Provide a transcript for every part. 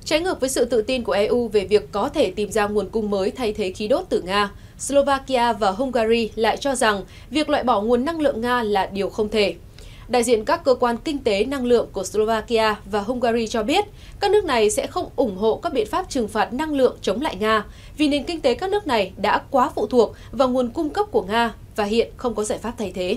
Trái ngược với sự tự tin của EU về việc có thể tìm ra nguồn cung mới thay thế khí đốt từ Nga, Slovakia và Hungary lại cho rằng việc loại bỏ nguồn năng lượng Nga là điều không thể. Đại diện các cơ quan kinh tế năng lượng của Slovakia và Hungary cho biết các nước này sẽ không ủng hộ các biện pháp trừng phạt năng lượng chống lại Nga vì nền kinh tế các nước này đã quá phụ thuộc vào nguồn cung cấp của Nga và hiện không có giải pháp thay thế.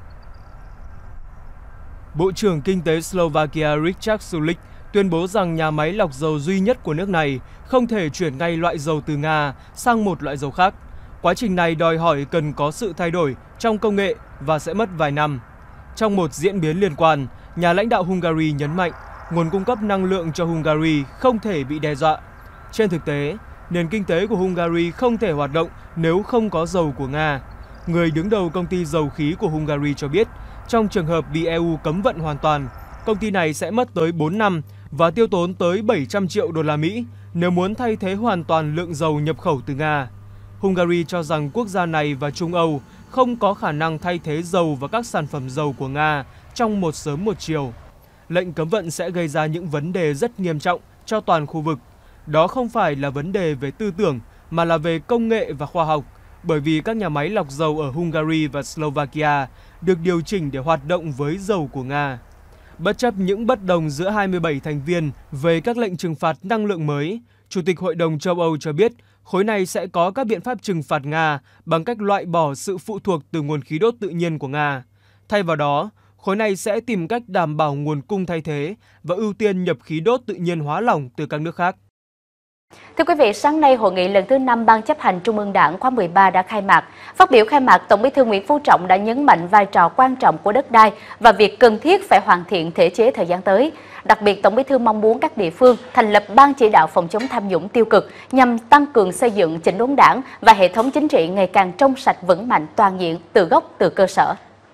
Bộ trưởng Kinh tế Slovakia Richard Sulik tuyên bố rằng nhà máy lọc dầu duy nhất của nước này không thể chuyển ngay loại dầu từ Nga sang một loại dầu khác. Quá trình này đòi hỏi cần có sự thay đổi trong công nghệ và sẽ mất vài năm. Trong một diễn biến liên quan, nhà lãnh đạo Hungary nhấn mạnh nguồn cung cấp năng lượng cho Hungary không thể bị đe dọa. Trên thực tế, nền kinh tế của Hungary không thể hoạt động nếu không có dầu của Nga. Người đứng đầu công ty dầu khí của Hungary cho biết, trong trường hợp bị EU cấm vận hoàn toàn, công ty này sẽ mất tới 4 năm và tiêu tốn tới 700 triệu đô la Mỹ nếu muốn thay thế hoàn toàn lượng dầu nhập khẩu từ Nga. Hungary cho rằng quốc gia này và Trung Âu không có khả năng thay thế dầu và các sản phẩm dầu của Nga trong một sớm một chiều. Lệnh cấm vận sẽ gây ra những vấn đề rất nghiêm trọng cho toàn khu vực. Đó không phải là vấn đề về tư tưởng mà là về công nghệ và khoa học, bởi vì các nhà máy lọc dầu ở Hungary và Slovakia được điều chỉnh để hoạt động với dầu của Nga. Bất chấp những bất đồng giữa 27 thành viên về các lệnh trừng phạt năng lượng mới, Chủ tịch Hội đồng châu Âu cho biết khối này sẽ có các biện pháp trừng phạt Nga bằng cách loại bỏ sự phụ thuộc từ nguồn khí đốt tự nhiên của Nga. Thay vào đó, khối này sẽ tìm cách đảm bảo nguồn cung thay thế và ưu tiên nhập khí đốt tự nhiên hóa lỏng từ các nước khác. Thưa quý vị, sáng nay hội nghị lần thứ 5 Ban chấp hành Trung ương Đảng khóa 13 đã khai mạc. Phát biểu khai mạc, Tổng Bí thư Nguyễn Phú Trọng đã nhấn mạnh vai trò quan trọng của đất đai và việc cần thiết phải hoàn thiện thể chế thời gian tới. Đặc biệt, Tổng Bí thư mong muốn các địa phương thành lập ban chỉ đạo phòng chống tham nhũng tiêu cực nhằm tăng cường xây dựng chỉnh đốn Đảng và hệ thống chính trị ngày càng trong sạch vững mạnh toàn diện từ gốc từ cơ sở.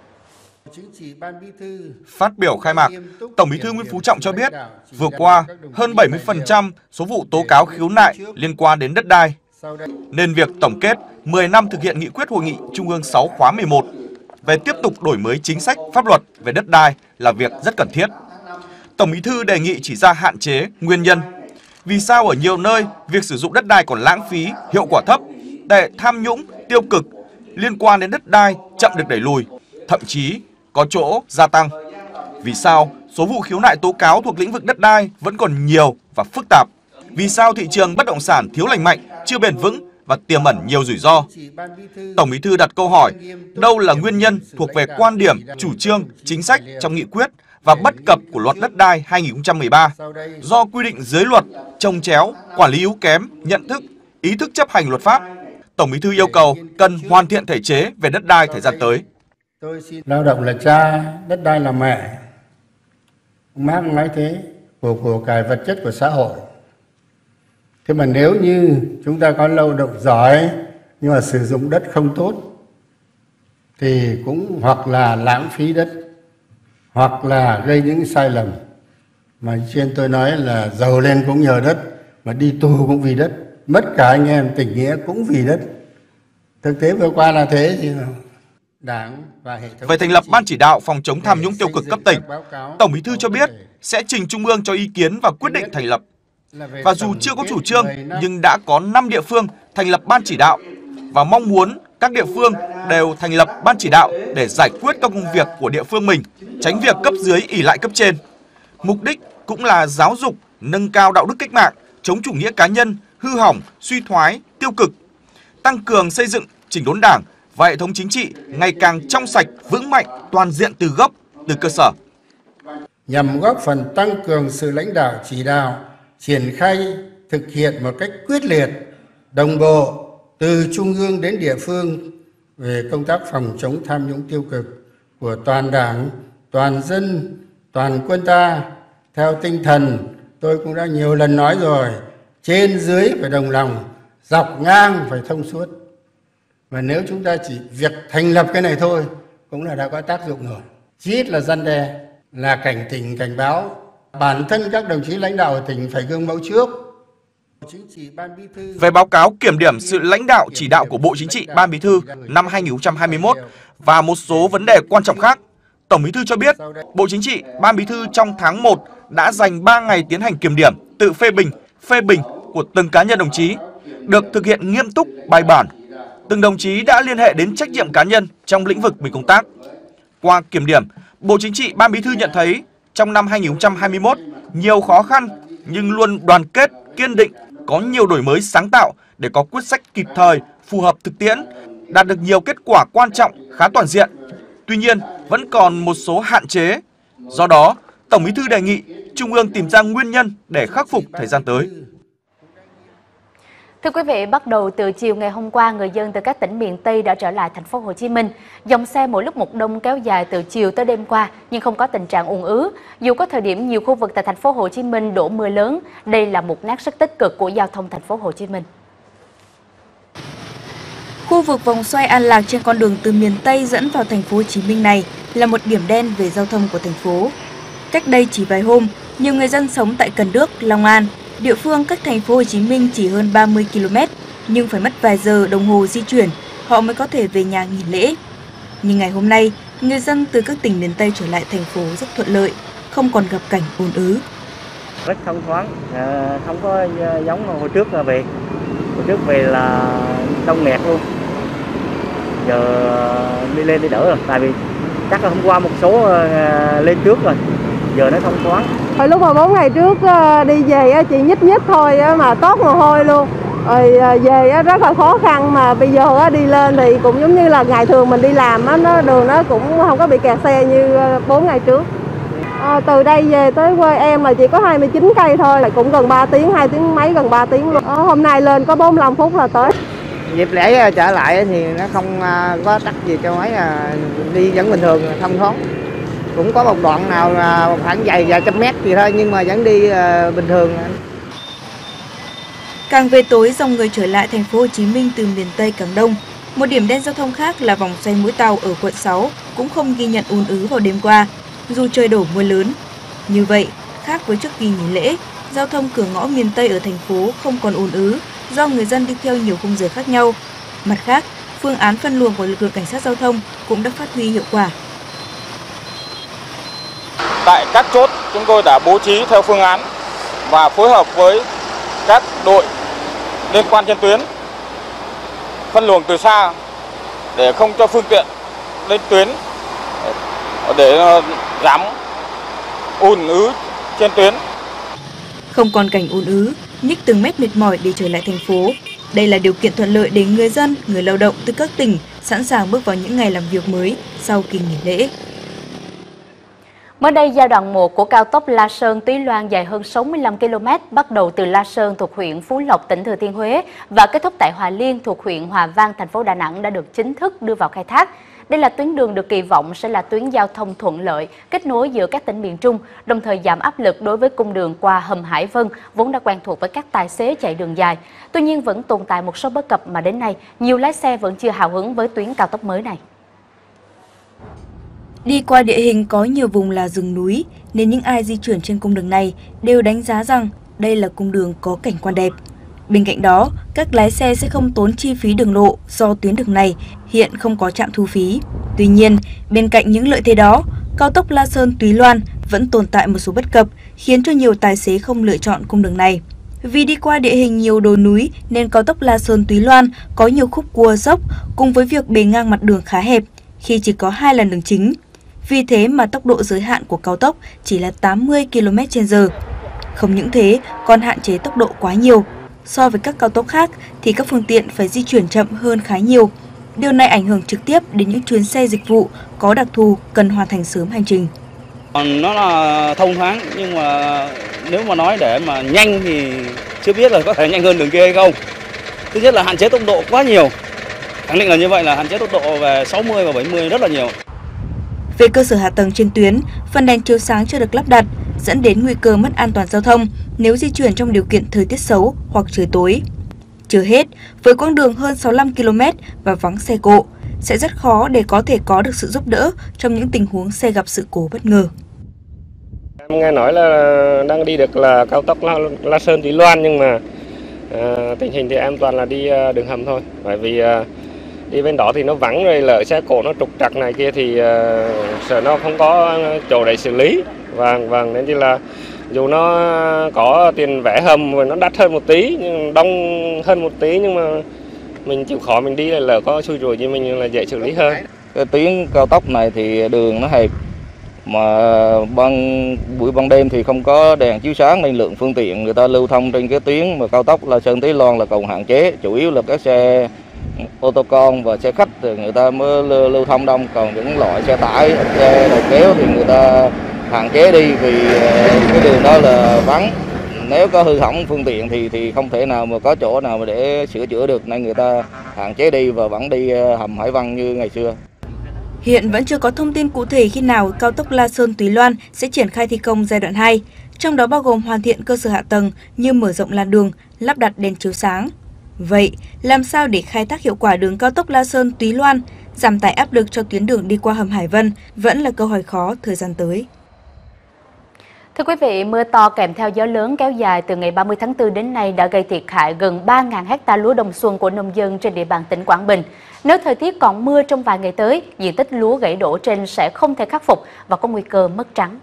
Phát biểu khai mạc, Tổng Bí thư Nguyễn Phú Trọng cho biết, vừa qua, hơn 70% số vụ tố cáo khiếu nại liên quan đến đất đai, nên việc tổng kết 10 năm thực hiện nghị quyết Hội nghị Trung ương 6 khóa 11 về tiếp tục đổi mới chính sách pháp luật về đất đai là việc rất cần thiết. Tổng Bí thư đề nghị chỉ ra hạn chế, nguyên nhân. Vì sao ở nhiều nơi việc sử dụng đất đai còn lãng phí, hiệu quả thấp, tệ tham nhũng, tiêu cực liên quan đến đất đai chậm được đẩy lùi, thậm chí có chỗ gia tăng. Vì sao số vụ khiếu nại tố cáo thuộc lĩnh vực đất đai vẫn còn nhiều và phức tạp? Vì sao thị trường bất động sản thiếu lành mạnh, chưa bền vững và tiềm ẩn nhiều rủi ro? Tổng Bí thư đặt câu hỏi, đâu là nguyên nhân thuộc về quan điểm, chủ trương, chính sách trong nghị quyết và bất cập của luật đất đai 2013 do quy định dưới luật, chồng chéo, quản lý yếu kém, nhận thức, ý thức chấp hành luật pháp. Tổng Bí thư yêu cầu cần hoàn thiện thể chế về đất đai thời gian tới. Lao động là cha, đất đai là mẹ. Marx nói thế, của cải vật chất của xã hội. Thế mà nếu như chúng ta có lao động giỏi nhưng mà sử dụng đất không tốt thì cũng hoặc là lãng phí đất hoặc là gây những sai lầm. Mà trên tôi nói là giàu lên cũng nhờ đất, mà đi tù cũng vì đất, mất cả anh em tình nghĩa cũng vì đất. Thực tế vừa qua là thế thì Đảng và hệ thống. Về thành lập Ban chỉ đạo phòng chống tham nhũng tiêu cực cấp tỉnh, Tổng Bí thư cho biết sẽ trình Trung ương cho ý kiến và quyết định thành lập. Và dù chưa có chủ trương nhưng đã có 5 địa phương thành lập ban chỉ đạo và mong muốn các địa phương đều thành lập ban chỉ đạo để giải quyết các công việc của địa phương mình, tránh việc cấp dưới ỷ lại cấp trên. Mục đích cũng là giáo dục, nâng cao đạo đức cách mạng, chống chủ nghĩa cá nhân, hư hỏng, suy thoái, tiêu cực, tăng cường xây dựng chỉnh đốn Đảng và hệ thống chính trị ngày càng trong sạch, vững mạnh, toàn diện từ gốc, từ cơ sở. Nhằm góp phần tăng cường sự lãnh đạo chỉ đạo, triển khai thực hiện một cách quyết liệt, đồng bộ từ trung ương đến địa phương về công tác phòng chống tham nhũng tiêu cực của toàn Đảng, toàn dân, toàn quân ta theo tinh thần tôi cũng đã nhiều lần nói rồi, trên dưới phải đồng lòng, dọc ngang phải thông suốt. Và nếu chúng ta chỉ việc thành lập cái này thôi cũng là đã có tác dụng rồi. Chí ít là răn đe, là cảnh tỉnh, cảnh báo. Bản thân các đồng chí lãnh đạo ở tỉnh phải gương mẫu trước. Về báo cáo kiểm điểm sự lãnh đạo chỉ đạo của Bộ Chính trị, Ban Bí thư năm 2021 và một số vấn đề quan trọng khác, Tổng Bí thư cho biết Bộ Chính trị, Ban Bí thư trong tháng 1 đã dành 3 ngày tiến hành kiểm điểm, tự phê bình phê bình của từng cá nhân đồng chí được thực hiện nghiêm túc, bài bản. Từng đồng chí đã liên hệ đến trách nhiệm cá nhân trong lĩnh vực mình công tác. Qua kiểm điểm, Bộ Chính trị, Ban Bí thư nhận thấy trong năm 2021 nhiều khó khăn nhưng luôn đoàn kết, kiên định, có nhiều đổi mới sáng tạo để có quyết sách kịp thời, phù hợp thực tiễn, đạt được nhiều kết quả quan trọng, khá toàn diện. Tuy nhiên, vẫn còn một số hạn chế. Do đó, Tổng Bí thư đề nghị Trung ương tìm ra nguyên nhân để khắc phục thời gian tới. Thưa quý vị, bắt đầu từ chiều ngày hôm qua, người dân từ các tỉnh miền Tây đã trở lại thành phố Hồ Chí Minh. Dòng xe mỗi lúc một đông kéo dài từ chiều tới đêm qua nhưng không có tình trạng ùn ứ. Dù có thời điểm nhiều khu vực tại thành phố Hồ Chí Minh đổ mưa lớn, đây là một nét rất tích cực của giao thông thành phố Hồ Chí Minh. Khu vực vòng xoay An Lạc trên con đường từ miền Tây dẫn vào thành phố Hồ Chí Minh này là một điểm đen về giao thông của thành phố. Cách đây chỉ vài hôm, nhiều người dân sống tại Cần Đước, Long An, địa phương cách thành phố Hồ Chí Minh chỉ hơn 30 km, nhưng phải mất vài giờ đồng hồ di chuyển, họ mới có thể về nhà nghỉ lễ. Nhưng ngày hôm nay, người dân từ các tỉnh miền Tây trở lại thành phố rất thuận lợi, không còn gặp cảnh ùn ứ. Rất thông thoáng, không có giống hồi trước về. Hồi trước về là đông nghẹt luôn. Giờ đi lên đi đỡ rồi, tại vì chắc là hôm qua một số lên trước rồi, giờ nó thông thoáng. Hồi lúc mà 4 ngày trước đi về chỉ nhích thôi mà toát mồ hôi luôn. Rồi về rất là khó khăn, mà bây giờ đi lên thì cũng giống như là ngày thường mình đi làm đường nó cũng không có bị kẹt xe như 4 ngày trước. Từ đây về tới quê em là chỉ có 29 cây thôi, lại cũng gần 3 tiếng, 2 tiếng mấy, gần 3 tiếng luôn. Hôm nay lên có 45 phút là tới. Dịp lễ trở lại thì nó không có tắc gì cho mấy, đi vẫn bình thường, thông thoáng. Cũng có một đoạn nào khoảng vài trăm mét gì thôi nhưng mà vẫn đi bình thường. Càng về tối, dòng người trở lại thành phố Hồ Chí Minh từ miền Tây càng đông. Một điểm đen giao thông khác là vòng xoay Mũi Tàu ở quận 6 cũng không ghi nhận ùn ứ vào đêm qua, dù trời đổ mưa lớn. Như vậy, khác với trước kỳ nghỉ lễ, giao thông cửa ngõ miền Tây ở thành phố không còn ùn ứ do người dân đi theo nhiều khung giờ khác nhau. Mặt khác, phương án phân luồng của lực lượng cảnh sát giao thông cũng đã phát huy hiệu quả. Tại các chốt, chúng tôi đã bố trí theo phương án và phối hợp với các đội liên quan trên tuyến phân luồng từ xa để không cho phương tiện lên tuyến, để giảm ùn ứ trên tuyến. Không còn cảnh ùn ứ, nhích từng mét mệt mỏi để trở lại thành phố. Đây là điều kiện thuận lợi để người dân, người lao động từ các tỉnh sẵn sàng bước vào những ngày làm việc mới sau kỳ nghỉ lễ. Mới đây, giai đoạn 1 của cao tốc La Sơn - Túy Loan dài hơn 65 km bắt đầu từ La Sơn thuộc huyện Phú Lộc, tỉnh Thừa Thiên Huế và kết thúc tại Hòa Liên thuộc huyện Hòa Vang, thành phố Đà Nẵng đã được chính thức đưa vào khai thác. Đây là tuyến đường được kỳ vọng sẽ là tuyến giao thông thuận lợi, kết nối giữa các tỉnh miền Trung, đồng thời giảm áp lực đối với cung đường qua hầm Hải Vân vốn đã quen thuộc với các tài xế chạy đường dài. Tuy nhiên vẫn tồn tại một số bất cập mà đến nay nhiều lái xe vẫn chưa hào hứng với tuyến cao tốc mới này. Đi qua địa hình có nhiều vùng là rừng núi, nên những ai di chuyển trên cung đường này đều đánh giá rằng đây là cung đường có cảnh quan đẹp. Bên cạnh đó, các lái xe sẽ không tốn chi phí đường lộ do tuyến đường này hiện không có trạm thu phí. Tuy nhiên, bên cạnh những lợi thế đó, cao tốc La Sơn - Túy Loan vẫn tồn tại một số bất cập khiến cho nhiều tài xế không lựa chọn cung đường này. Vì đi qua địa hình nhiều đồi núi nên cao tốc La Sơn - Túy Loan có nhiều khúc cua dốc cùng với việc bề ngang mặt đường khá hẹp khi chỉ có 2 làn đường chính. Vì thế mà tốc độ giới hạn của cao tốc chỉ là 80 km/h. Không những thế, còn hạn chế tốc độ quá nhiều. So với các cao tốc khác thì các phương tiện phải di chuyển chậm hơn khá nhiều. Điều này ảnh hưởng trực tiếp đến những chuyến xe dịch vụ có đặc thù cần hoàn thành sớm hành trình. Nó là thông thoáng nhưng mà nếu mà nói để mà nhanh thì chưa biết là có thể nhanh hơn đường kia hay không. Thứ nhất là hạn chế tốc độ quá nhiều. Khẳng định là như vậy, là hạn chế tốc độ về 60 và 70 rất là nhiều. Về cơ sở hạ tầng trên tuyến, phần đèn chiếu sáng chưa được lắp đặt, dẫn đến nguy cơ mất an toàn giao thông nếu di chuyển trong điều kiện thời tiết xấu hoặc trời tối. Chưa hết, với quãng đường hơn 65 km và vắng xe cộ, sẽ rất khó để có thể có được sự giúp đỡ trong những tình huống xe gặp sự cố bất ngờ. Em nghe nói là đang đi được là cao tốc La Sơn - Túy Loan, nhưng mà tình hình thì em toàn là đi đường hầm thôi, bởi vì đi bên đó thì nó vắng, rồi lỡ xe cộ nó trục trặc này kia thì sợ nó không có chỗ để xử lý. Vâng, nên chỉ là Dù nó có tiền vẽ hầm và nó đắt hơn một tí, nhưng đông hơn một tí, nhưng mà mình chịu khó mình đi là lỡ có xui rủi cho mình là dễ xử lý hơn. Cái tuyến cao tốc này thì đường nó hẹp, mà buổi ban đêm thì không có đèn chiếu sáng nên lượng phương tiện người ta lưu thông trên cái tuyến mà cao tốc La Sơn - Túy Loan là còn hạn chế, chủ yếu là các xe ô tô con và xe khách thì người ta mới lưu thông đông, còn những loại xe tải, xe đầu kéo thì người ta hạn chế đi vì cái đường đó là vắng. Nếu có hư hỏng phương tiện thì không thể nào mà có chỗ nào mà để sửa chữa được, nên người ta hạn chế đi và vẫn đi hầm Hải Vân như ngày xưa. Hiện vẫn chưa có thông tin cụ thể khi nào cao tốc La Sơn - Túy Loan sẽ triển khai thi công giai đoạn 2, trong đó bao gồm hoàn thiện cơ sở hạ tầng như mở rộng làn đường, lắp đặt đèn chiếu sáng. Vậy, làm sao để khai thác hiệu quả đường cao tốc La Sơn - Túy Loan, giảm tải áp lực cho tuyến đường đi qua hầm Hải Vân vẫn là câu hỏi khó thời gian tới. Thưa quý vị, mưa to kèm theo gió lớn kéo dài từ ngày 30 tháng 4 đến nay đã gây thiệt hại gần 3.000 hectare lúa đông xuân của nông dân trên địa bàn tỉnh Quảng Bình. Nếu thời tiết còn mưa trong vài ngày tới, diện tích lúa gãy đổ trên sẽ không thể khắc phục và có nguy cơ mất trắng.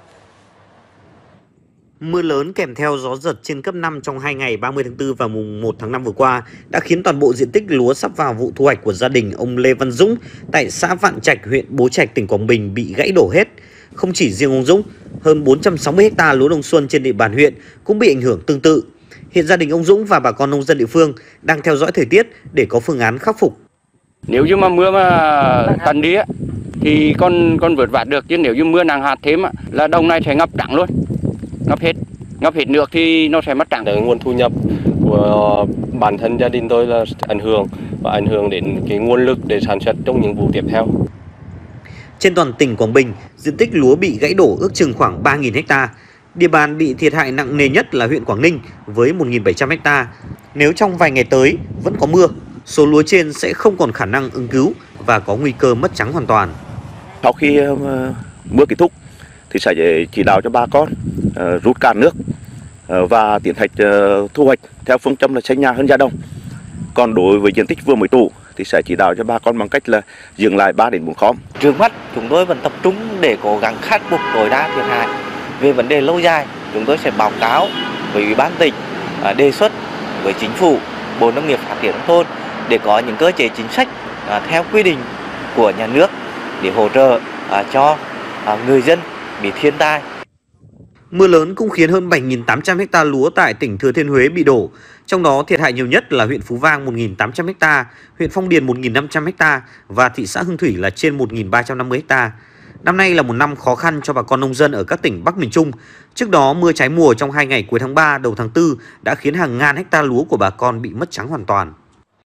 Mưa lớn kèm theo gió giật trên cấp 5 trong 2 ngày 30 tháng 4 và mùng 1 tháng 5 vừa qua đã khiến toàn bộ diện tích lúa sắp vào vụ thu hoạch của gia đình ông Lê Văn Dũng tại xã Vạn Trạch, huyện Bố Trạch, tỉnh Quảng Bình bị gãy đổ hết. Không chỉ riêng ông Dũng, hơn 460 ha lúa đông xuân trên địa bàn huyện cũng bị ảnh hưởng tương tự. Hiện gia đình ông Dũng và bà con nông dân địa phương đang theo dõi thời tiết để có phương án khắc phục. Nếu như mà mưa mà tần đi thì con vượt vát được, chứ nếu như mưa nặng hạt thêm là đồng này sẽ ngập trắng luôn, ngập hết nước thì nó sẽ mất trắng. Nguồn thu nhập của bản thân gia đình tôi là ảnh hưởng và ảnh hưởng đến cái nguồn lực để sản xuất trong những vụ tiếp theo. Trên toàn tỉnh Quảng Bình, diện tích lúa bị gãy đổ ước chừng khoảng 3.000 ha. Địa bàn bị thiệt hại nặng nề nhất là huyện Quảng Ninh với 1.700 ha. Nếu trong vài ngày tới vẫn có mưa, số lúa trên sẽ không còn khả năng ứng cứu và có nguy cơ mất trắng hoàn toàn. Sau khi mưa kết thúc thì sẽ chỉ đạo cho bà con rút cạn nước và tiến hành thu hoạch theo phương châm là xây nhà hơn gia đồng. Còn đối với diện tích vừa mới trổ thì sẽ chỉ đạo cho bà con bằng cách là dừng lại 3 đến 4 khóm. Trước mắt chúng tôi vẫn tập trung để cố gắng khắc phục tối đa thiệt hại. Về vấn đề lâu dài, chúng tôi sẽ báo cáo với Ủy ban tỉnh, đề xuất với Chính phủ, Bộ Nông nghiệp Phát triển nông thôn để có những cơ chế chính sách theo quy định của nhà nước để hỗ trợ cho người dân bị thiên tai. Mưa lớn cũng khiến hơn 7.800 ha lúa tại tỉnh Thừa Thiên Huế bị đổ. Trong đó thiệt hại nhiều nhất là huyện Phú Vang 1.800 ha, huyện Phong Điền 1.500 ha và thị xã Hương Thủy là trên 1.350 ha. Năm nay là một năm khó khăn cho bà con nông dân ở các tỉnh Bắc miền Trung. Trước đó mưa trái mùa trong 2 ngày cuối tháng 3 đầu tháng 4 đã khiến hàng ngàn hecta lúa của bà con bị mất trắng hoàn toàn.